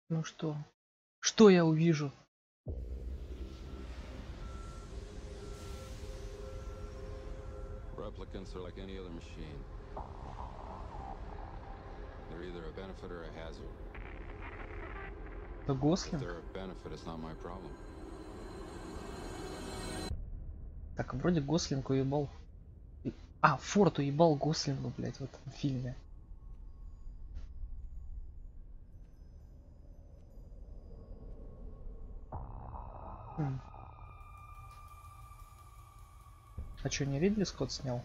Ну что? Что я увижу? Replicants are like any other machine. They're either a benefit or a hazard. Это If Гослинг? they're a benefit, it's not my problem. Так, вроде Гослинг уебал. А, Форд уебал Гослингу, блядь, в этом фильме. А что, не Ридли Скотт снял?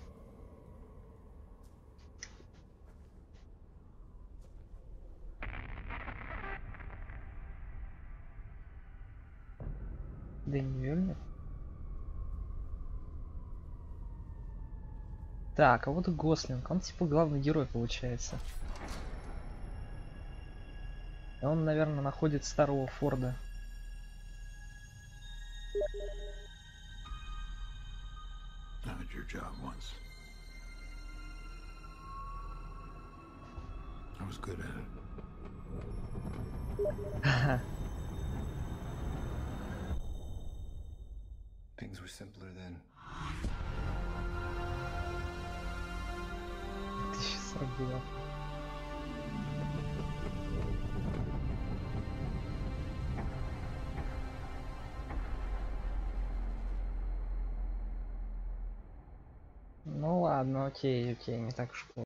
Дэнни Вильнер? Так, а вот и Гослинг. Он типа главный герой получается. И он, наверное, находит старого Форда. I had your job once. I was good at it. Things were simpler then. 2049. Ну ладно, окей, не так уж плохо.